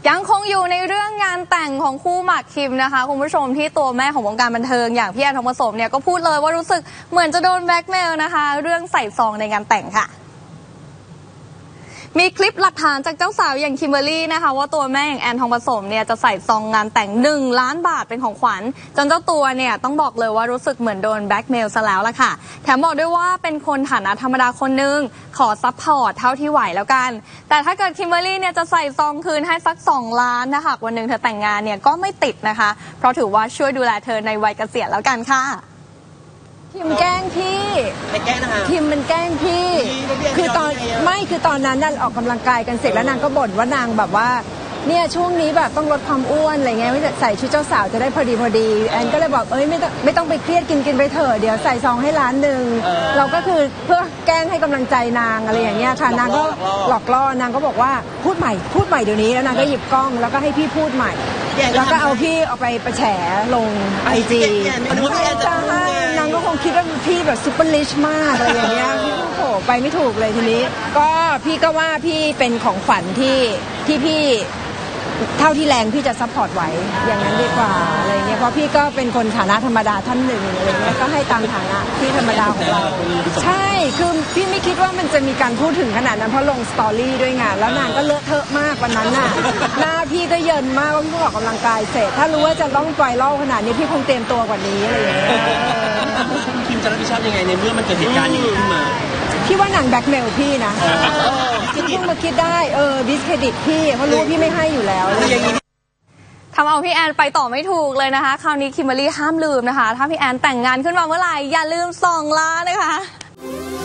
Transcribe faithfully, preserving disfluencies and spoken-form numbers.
ยังคงอยู่ในเรื่องงานแต่งของคู่หมากคิมนะคะคุณผู้ชมที่ตัวแม่ของวงการบันเทิงอย่างพี่แอนทองผสมเนี่ยก็พูดเลยว่ารู้สึกเหมือนจะโดนแบล็กเมลนะคะเรื่องใส่ซองในงานแต่งค่ะมีคลิปหลักฐานจากเจ้าสาวอย่างคิมเบอร์รี่นะคะว่าตัวแม่อย่างแอนทองผสมเนี่ยจะใส่ซองงานแต่งหนึ่งล้านบาทเป็นของขวัญจนเจ้าตัวเนี่ยต้องบอกเลยว่ารู้สึกเหมือนโดนแบล็กเมลซะแล้วล่ะค่ะแถมบอกด้วยว่าเป็นคนฐานะธรรมดาคนนึงขอซัพพอร์ตเท่าที่ไหวแล้วกันแต่ถ้าเกิดคิมเบอร์รี่เนี่ยจะใส่ซองคืนให้สักสองล้านนะคะวันหนึ่งเธอแต่งงานเนี่ยก็ไม่ติดนะคะเพราะถือว่าช่วยดูแลเธอในวัยเกษียณแล้วกันค่ะคิมแกล้งพี่ไม่แกล้งนะคะคิมมันแกล้งพี่คือตอนไม่คือตอนนั้นนั่นออกกำลังกายกันเสร็จแล้วนางก็บ่นว่านางแบบว่าเนี่ยช่วงนี้แบบต้องลดความอ้วนอะไรเงี้ยไม่ใส่ชุดเจ้าสาวจะได้พอดีพอดีแอนก็เลยบอกเอ้ยไม่ต้องไม่ต้องไปเครียดกินกินไปเถอะเดี๋ยวใส่ซองให้ล้านหนึ่งเราก็คือเพื่อแกล้งให้กำลังใจนางอะไรอย่างเงี้ยค่ะนางก็หลอกล่อนางก็บอกว่าพูดใหม่พูดใหม่เดี๋ยวนี้แล้วนางก็หยิบกล้องแล้วก็ให้พี่พูดใหม่แล้วก็เอาพี่เอาไปประแฉลงไอจีนางก็คงคิดว่าพี่แบบซุปเปอร์ลิชมากอะไรอย่างเงี้ยพี่โผล่ไปไม่ถูกเลยทีนี้ก็พี่ก็ว่าพี่เป็นของขวัญที่ที่พี่เท่าที่แรงพี่จะซัพพอร์ตไหวอย่างนั้นดีกว่าอะไรเงี้ยเพราะพี่ก็เป็นคนฐานะธรรมดาท่านหนึ่งอะไรเงี้ยก็ให้ตามฐานะที่ธรรมดาของเราใช่คือพี่ไม่คิดว่ามันจะมีการพูดถึงขนาดนั้นเพราะลงสตอรี่ด้วยงานแล้วนางก็เลอะเทอะมากวันนั้นน่ะหน้าพี่ก็เยินมากว่าพี่ออกกำลังกายเสร็จถ้ารู้ว่าจะต้องไวรัลขนาดนี้พี่คงเตรียมตัวกว่านี้อะไรอย่างเงี้ยคิมจะรับผิดชอบยังไงในเมื่อมันเกิดเหตุการณ์อย่างนี้ขึ้นมาพี่ว่านางแบล็กเมลพี่นะพี่เพิ่งมาคิดได้เออดิสเครดิตพี่เพราะรู้ว่าพี่ไม่ให้อยู่แล้วทำเอาพี่แอนไปต่อไม่ถูกเลยนะคะคราวนี้คิมเบอร์รี่ห้ามลืมนะคะถ้าพี่แอนแต่งงานขึ้นมาเมื่อไหร่อย่าลืมสองล้านนะคะ